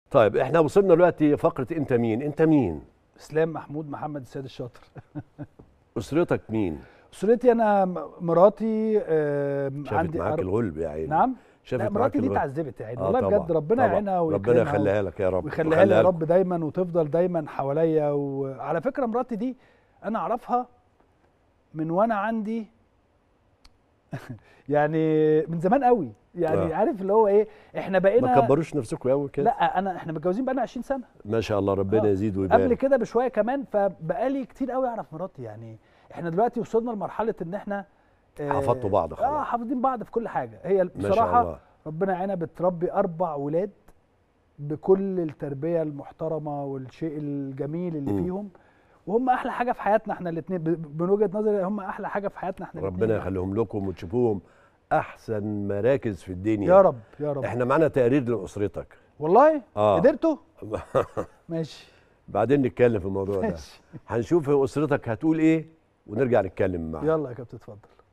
طيب احنا وصلنا دلوقتي فقره انت مين؟ انت مين؟ اسلام محمود محمد السيد الشاطر. اسرتك مين؟ اسرتي انا مراتي شافت معاك الغلب يا عيني. نعم. لا شافت معاك مراتي دي الغلب. اتعذبت يا عيني والله طبعا بجد، ربنا طبعا. يعينها ربنا ويكرمها يخليها لك يا رب ويخليها لي يا لكم. رب دايما وتفضل دايما حواليا. وعلى فكره مراتي دي انا اعرفها من وانا عندي يعني من زمان قوي يعني عارف اللي هو ايه، احنا بقينا ما كبروش نفسكم قوي كده. لا احنا متجوزين بقالنا 20 سنه ما شاء الله ربنا يزيد ويبارك. قبل كده بشويه كمان، فبقالي كتير قوي اعرف مراتي. يعني احنا دلوقتي وصلنا لمرحله ان احنا حفظتوا بعض خلاص. حافظين بعض في كل حاجه. هي بصراحه ربنا يعينها بتربي 4 ولاد بكل التربيه المحترمه والشيء الجميل اللي فيهم، وهم احلى حاجه في حياتنا احنا الاثنين. من وجهه نظري هم احلى حاجه في حياتنا احنا الاثنين. ربنا يخليهم لكم وتشوفوهم احسن مراكز في الدنيا يا رب يا رب. احنا معانا تقرير لاسرتك والله قدرتوا ماشي بعدين نتكلم في الموضوع ده. هنشوف اسرتك هتقول ايه ونرجع نتكلم معاها. يلا يا كابتن اتفضل.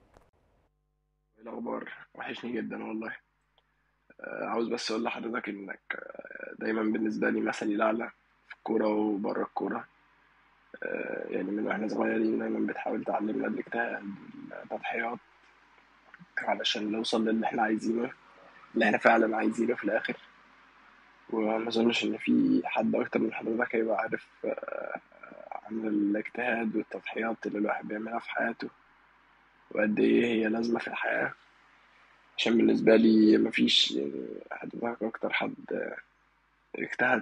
الاخبار وحشني جدا والله. عاوز بس اقول لحضرتك انك دايما بالنسبه لي مثلي الاعلى في الكوره وبره الكوره. يعني من واحنا صغيرين دايما بتحاول تعلمنا الاجتهاد والتضحيات علشان نوصل للي احنا عايزينه، اللي احنا فعلا عايزينه في الاخر. وما اظنش ان في حد اكتر من حضرتك هيبقى عارف عن الاجتهاد والتضحيات اللي الواحد بيعملها في حياته وقد ايه هي لازمه في الحياه. عشان بالنسبه لي مفيش يعني حضرتك اكتر حد اجتهد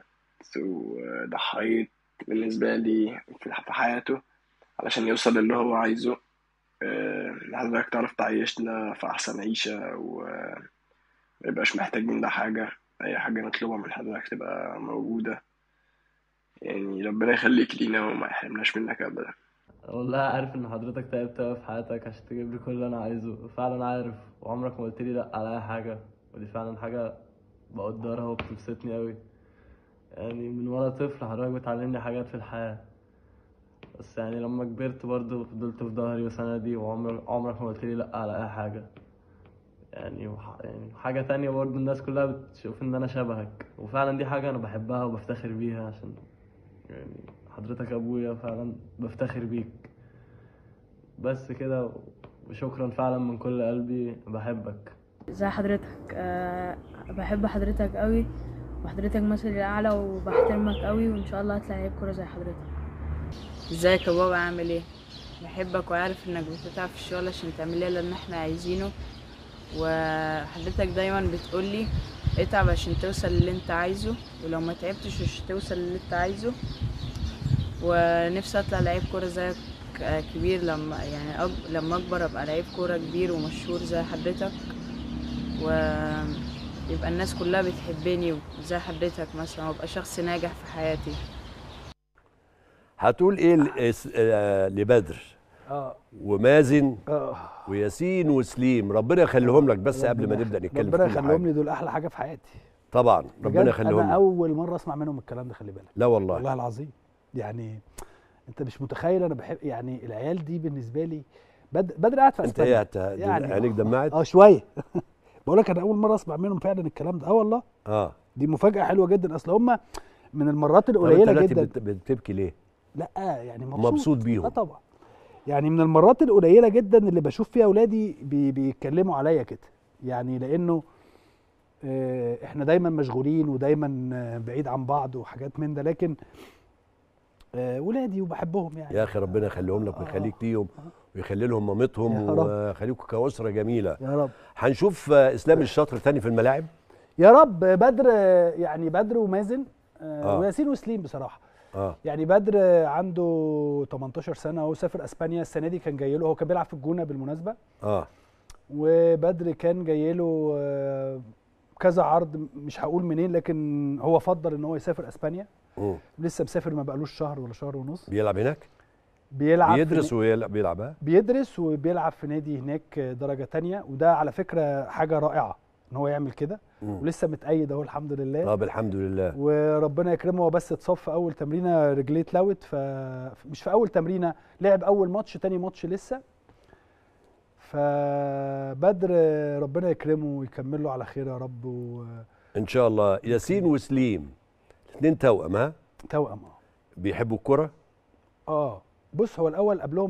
وضحيت بالنسبه لي في حياته علشان يوصل للي هو عايزه. حضرتك تعرف تعيشنا في احسن عيشه وميبقاش محتاج منا حاجه، اي حاجه نطلبها من حضرتك تبقى موجوده. يعني ربنا يخليك لينا وما يحرمناش منك ابدا. والله عارف ان حضرتك تعبت قوي في حياتك عشان تجيب لي كل اللي انا عايزه، فعلا عارف، وعمرك ما قلت لي لا على اي حاجه، ودي فعلا حاجه بقدرها وبتبسطني قوي. يعني من وانا طفل حضرتك بتعلمني حاجات في الحياه، بس يعني لما كبرت برضه فضلت في ظهري وسندي، وعمرك ما قلت لي لا على اي حاجه. يعني حاجه تانية برضه، الناس كلها بتشوف ان انا شبهك، وفعلا دي حاجه انا بحبها وبفتخر بيها، عشان يعني حضرتك ابويا، فعلا بفتخر بيك. بس كده، وشكرا فعلا من كل قلبي، بحبك. ازي حضرتك؟ بحب حضرتك قوي، وحضرتك مثلي الاعلى، وبحترمك قوي، وان شاء الله هتلاقي لعيب كوره زي حضرتك. ازيك يا بابا؟ عامل ايه؟ بحبك وعارف انك بتتعب في الشغل عشان تعمل لنا اللي احنا عايزينه، وحضرتك دايما بتقولي اتعب عشان توصل للي انت عايزه، ولو ما تعبتش مش هتوصل للي انت عايزه. ونفسي اطلع لعيب كوره زيك كبير، لما اكبر ابقى لعيب كوره كبير ومشهور زي حضرتك، ويبقى الناس كلها بتحبني زي حضرتك مثلا، وابقى شخص ناجح في حياتي. هتقول ايه لبدر ومازن وياسين وسليم؟ ربنا يخليهم لك. بس قبل ما نبدا نتكلم ربنا يخليهم لي، دول احلى حاجه في حياتي طبعا. ربنا يخليهم لك. انا اول مره اسمع منهم الكلام ده، خلي بالك. لا والله والله العظيم، يعني انت مش متخيل انا بحب يعني العيال دي بالنسبه لي. بدر قاعد في اسبانيا. انت ايه يعني عينيك دمعت؟ شويه بقول لك انا اول مره اسمع منهم فعلا الكلام ده. والله دي مفاجاه حلوه جدا. اصل هم من المرات القليله جدا. بتبكي ليه؟ لا يعني مبسوط بيهم. طبعا. يعني من المرات القليله جدا اللي بشوف فيها اولادي بيتكلموا عليا كده، يعني لانه احنا دايما مشغولين ودايما بعيد عن بعض وحاجات من ده، لكن ولادي وبحبهم يعني. يا اخي ربنا يخليهم لك ويخليك ليهم ويخلي لهم مامتهم ويخليكم كأسرة جميلة يا رب. هنشوف اسلام الشاطر تاني في الملاعب يا رب. بدر يعني بدر ومازن وياسين وسليم بصراحة. يعني بدر عنده 18 سنة، هو سافر اسبانيا السنة دي، كان جاي له، هو كان بيلعب في الجونة بالمناسبة. وبدر كان جاي له كذا عرض، مش هقول منين، لكن هو فضل ان هو يسافر اسبانيا. لسه مسافر ما بقالوش شهر ولا شهر ونص. بيلعب هناك؟ بيدرس وبيلعب بيدرس وبيلعب في نادي هناك درجة تانية، وده على فكرة حاجة رائعة ان هو يعمل كده. ولسه متأيد اهو الحمد لله. طب الحمد لله وربنا يكرمه. هو بس اتصاب في اول تمرينة، رجليه اتلوت، مش في اول تمرينة، لعب اول ماتش، تاني ماتش لسه. فبدر ربنا يكرمه ويكمل له على خير يا رب. ان شاء الله. ياسين وسليم 2 توأم. ها؟ توأم. بيحبوا الكرة؟ بص، هو الاول قبلهم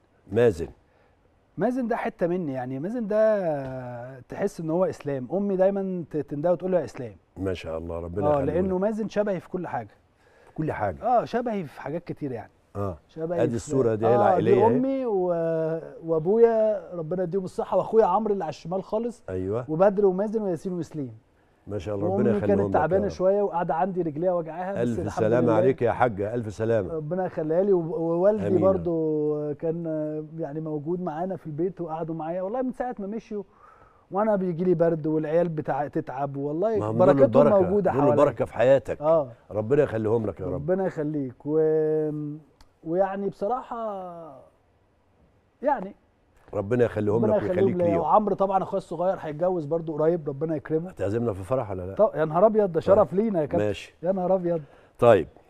مازن ده حته مني، يعني مازن ده تحس ان هو اسلام. امي دايما تندهه وتقول له يا اسلام. ما شاء الله، ربنا يخليه. لانه مازن شبهي في كل حاجه. في كل حاجه؟ شبهي في حاجات كتير يعني. شبهي. ادي الصوره دي العائليه. دي امي وابويا ربنا يديهم الصحه، واخويا عمرو اللي على الشمال خالص. ايوه. وبدر ومازن وياسين وسليم. ما شاء الله، ربنا يخليهم لك. كانت تعبانه شويه وقاعده عندي رجليها وجعاها، بس الف سلامه عليك يا حاجه، الف سلامه. ربنا يخليها لي. ووالدي برضو كان يعني موجود معانا في البيت وقعدوا معايا والله من ساعه ما مشيوا، وانا بيجي لي برد والعيال تتعب، والله بركتهم موجوده حواليا. دول بركه في حياتك. ربنا يخليهم لك يا رب. ربنا يخليك. ويعني بصراحه يعني ربنا يخليهم لك ويخليك ليهم. وعمرو طبعا اخويا الصغير هيتجوز برضو قريب، ربنا يكرمه. هتعزمنا في فرح ولا لا؟ يا نهار ابيض، ده شرف لينا يا كابتن. ماشي. يا نهار ابيض. طيب